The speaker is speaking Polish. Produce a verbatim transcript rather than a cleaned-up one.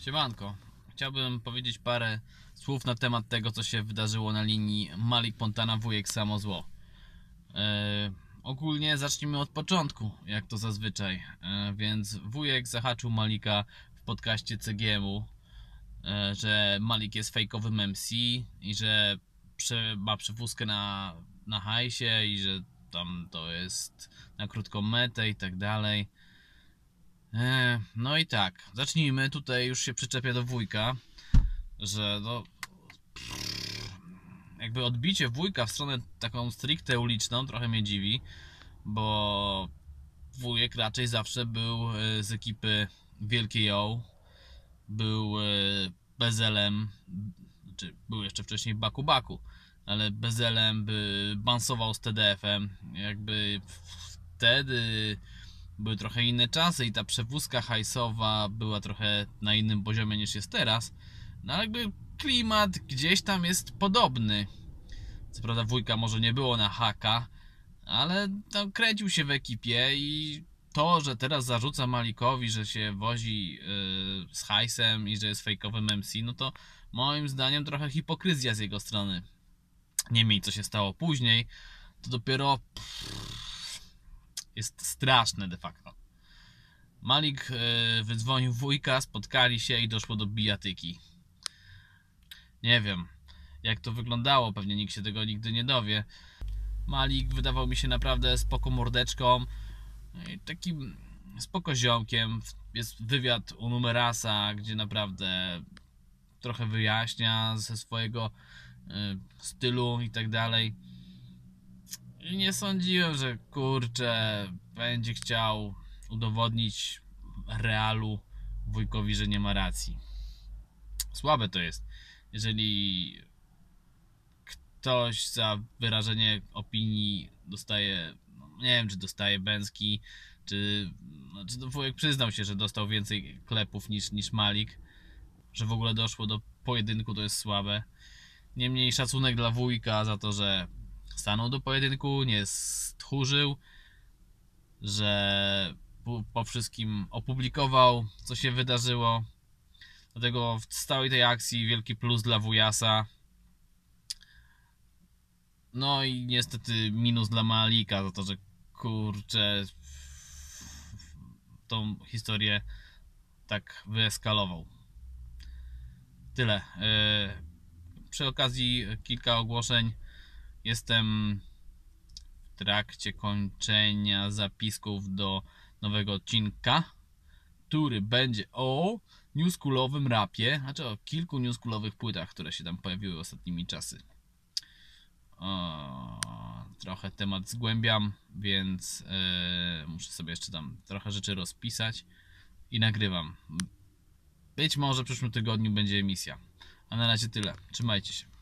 Siemanko, chciałbym powiedzieć parę słów na temat tego, co się wydarzyło na linii Malik Montana wujek Samo Zło. E, ogólnie zacznijmy od początku, jak to zazwyczaj. E, więc wujek zahaczył Malika w podcaście C G M-u, e, że Malik jest fejkowym M C i że prze, ma przewózkę na, na hajsie i że tam to jest na krótką metę i tak dalej. No i tak, zacznijmy. Tutaj już się przyczepia do wujka, że no, jakby odbicie wujka w stronę taką stricte uliczną trochę mnie dziwi, bo wujek raczej zawsze był z ekipy Wielkiej O, był bezelem, znaczy był jeszcze wcześniej Baku Baku, ale bezelem by bansował z T D F-em, jakby wtedy były trochę inne czasy i ta przewózka hajsowa była trochę na innym poziomie niż jest teraz. No ale jakby klimat gdzieś tam jest podobny. Co prawda wujka może nie było na haka, ale tam kręcił się w ekipie i to, że teraz zarzuca Malikowi, że się wozi yy, z hajsem i że jest fejkowym M C, no to moim zdaniem trochę hipokryzja z jego strony. Niemniej co się stało później, to dopiero jest straszne de facto. Malik yy, wydzwonił wujka, spotkali się i doszło do bijatyki. Nie wiem, jak to wyglądało, pewnie nikt się tego nigdy nie dowie. Malik wydawał mi się naprawdę spoko mordeczką, takim spoko ziomkiem. Jest wywiad u Numerasa, gdzie naprawdę trochę wyjaśnia ze swojego yy, stylu i tak dalej. I nie sądziłem, że kurczę będzie chciał udowodnić Realu wujkowi, że nie ma racji. Słabe to jest, jeżeli ktoś za wyrażenie opinii dostaje, no nie wiem czy dostaje bęcki, czy znaczy no, wujek przyznał się, że dostał więcej klepów niż, niż Malik, że w ogóle doszło do pojedynku, to jest słabe. Niemniej szacunek dla wujka za to, że stanął do pojedynku, nie stchórzył, że po wszystkim opublikował, co się wydarzyło. Dlatego w całej tej akcji wielki plus dla wujasa. No i niestety minus dla Malika za to, że kurczę tą historię tak wyeskalował. Tyle. Przy okazji kilka ogłoszeń. Jestem w trakcie kończenia zapisków do nowego odcinka, który będzie o newschoolowym rapie, znaczy o kilku newschoolowych płytach, które się tam pojawiły ostatnimi czasy. O, trochę temat zgłębiam, więc yy, muszę sobie jeszcze tam trochę rzeczy rozpisać i nagrywam. Być może w przyszłym tygodniu będzie emisja. A na razie tyle. Trzymajcie się.